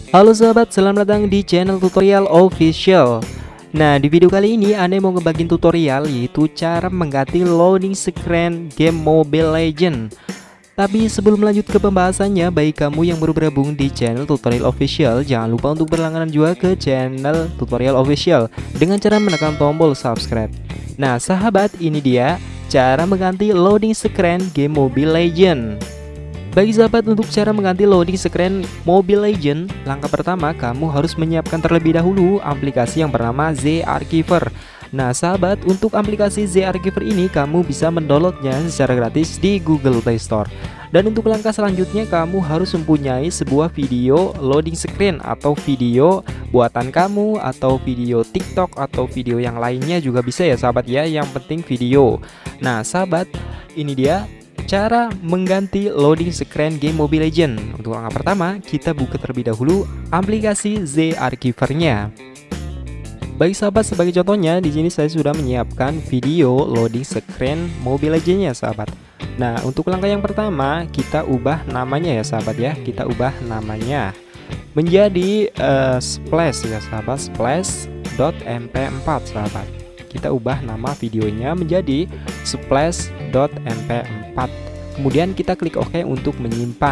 Halo sahabat, selamat datang di channel tutorial official. Nah, di video kali ini Anda mau ngebagiin tutorial yaitu cara mengganti loading screen game Mobile Legends. Tapi sebelum lanjut ke pembahasannya, bagi kamu yang baru bergabung di channel tutorial official, jangan lupa untuk berlangganan juga ke channel tutorial official dengan cara menekan tombol subscribe. Nah sahabat, ini dia cara mengganti loading screen game Mobile Legends. Bagi sahabat, untuk cara mengganti loading screen Mobile Legends, langkah pertama kamu harus menyiapkan terlebih dahulu aplikasi yang bernama Z-Archiver. Nah sahabat, untuk aplikasi Z-Archiver ini kamu bisa mendownloadnya secara gratis di Google Play Store. Dan untuk langkah selanjutnya, kamu harus mempunyai sebuah video loading screen atau video buatan kamu, atau video TikTok, atau video yang lainnya juga bisa ya sahabat ya, yang penting video. Nah sahabat, ini dia cara mengganti loading screen game Mobile Legends. Untuk langkah pertama, kita buka terlebih dahulu aplikasi Z-Archiver-nya. Baik sahabat, sebagai contohnya di sini saya sudah menyiapkan video loading screen Mobile Legends-nya sahabat. Nah, untuk langkah yang pertama, kita ubah namanya ya sahabat ya. Kita ubah namanya menjadi splash ya sahabat, splash.mp4 sahabat. Kita ubah nama videonya menjadi splash.mp4. Kemudian kita klik OK untuk menyimpan.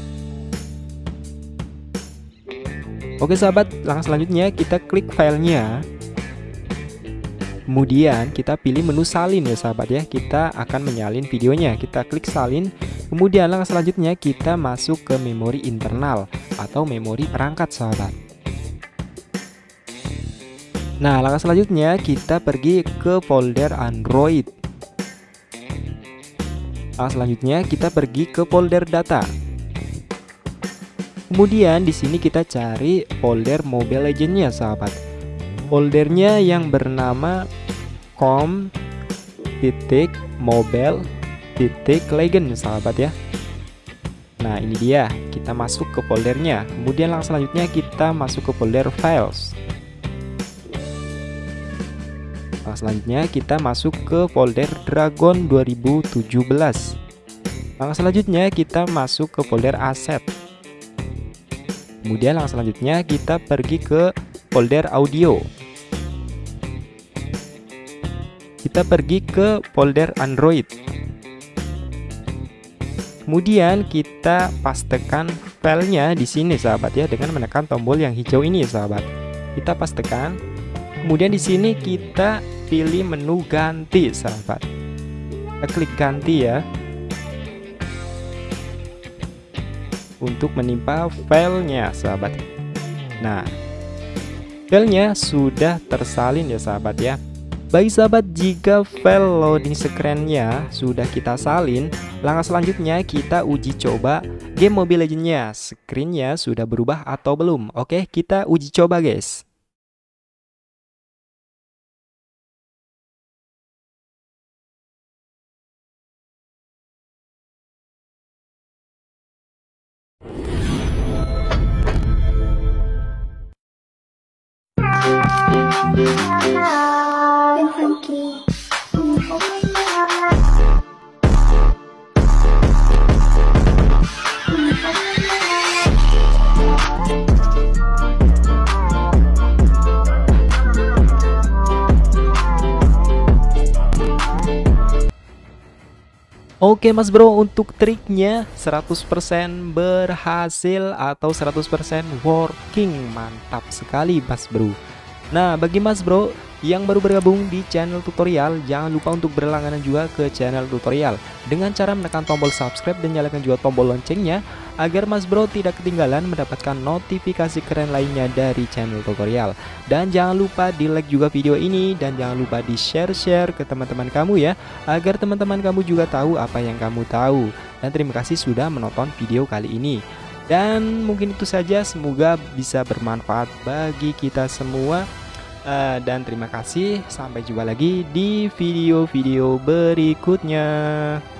Oke sahabat, langkah selanjutnya kita klik filenya. Kemudian kita pilih menu salin ya sahabat ya. Kita akan menyalin videonya. Kita klik salin. Kemudian langkah selanjutnya kita masuk ke memori internal atau memori perangkat sahabat. Nah, langkah selanjutnya kita pergi ke folder Android. Langkah selanjutnya kita pergi ke folder data. Kemudian di sini kita cari folder Mobile Legends-nya sahabat. Foldernya yang bernama com.mobile.legend sahabat ya. Nah, ini dia. Kita masuk ke foldernya. Kemudian langkah selanjutnya kita masuk ke folder files. Selanjutnya kita masuk ke folder Dragon 2017. Langkah selanjutnya kita masuk ke folder aset. Kemudian langkah selanjutnya kita pergi ke folder audio. Kita pergi ke folder Android. Kemudian kita pastekan filenya di sini sahabat ya, dengan menekan tombol yang hijau ini sahabat. Kita pastekan. Kemudian di sini kita pilih menu ganti sahabat. Kita klik ganti ya, untuk menimpa filenya sahabat. Nah, filenya sudah tersalin ya sahabat ya. Bagi sahabat, jika file loading screen-nya sudah kita salin, langkah selanjutnya kita uji coba game Mobile Legends-nya. Screen-nya sudah berubah atau belum? Oke, kita uji coba guys. Oke mas bro, untuk triknya 100% berhasil atau 100% working. Mantap sekali mas bro. Nah, bagi mas bro yang baru bergabung di channel tutorial, jangan lupa untuk berlangganan juga ke channel tutorial dengan cara menekan tombol subscribe dan nyalakan juga tombol loncengnya, agar mas bro tidak ketinggalan mendapatkan notifikasi keren lainnya dari channel tutorial. Dan jangan lupa di like juga video ini, dan jangan lupa di share ke teman-teman kamu ya, agar teman-teman kamu juga tahu apa yang kamu tahu. Dan terima kasih sudah menonton video kali ini. Dan mungkin itu saja, semoga bisa bermanfaat bagi kita semua. Dan terima kasih, sampai jumpa lagi di video-video berikutnya.